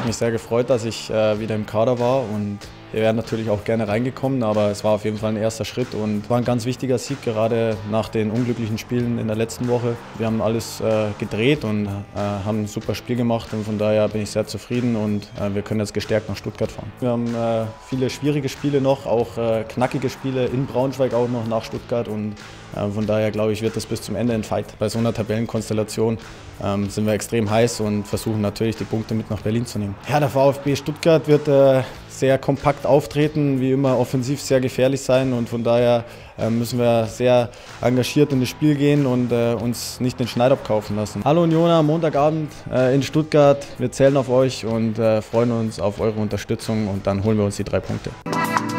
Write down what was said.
mich sehr gefreut, dass ich wieder im Kader war und wir wären natürlich auch gerne reingekommen, aber es war auf jeden Fall ein erster Schritt und war ein ganz wichtiger Sieg, gerade nach den unglücklichen Spielen in der letzten Woche. Wir haben alles gedreht und haben ein super Spiel gemacht und von daher bin ich sehr zufrieden und wir können jetzt gestärkt nach Stuttgart fahren. Wir haben viele schwierige Spiele noch, auch knackige Spiele in Braunschweig auch noch nach Stuttgart und von daher glaube ich, wird das bis zum Ende ein Fight. Bei so einer Tabellenkonstellation sind wir extrem heiß und versuchen natürlich die Punkte mit nach Berlin zu nehmen. Ja, der VfB Stuttgart wird sehr kompakt auftreten, wie immer offensiv sehr gefährlich sein und von daher müssen wir sehr engagiert in das Spiel gehen und uns nicht den Schneid abkaufen lassen. Hallo Unioner, Montagabend in Stuttgart, wir zählen auf euch und freuen uns auf eure Unterstützung und dann holen wir uns die 3 Punkte.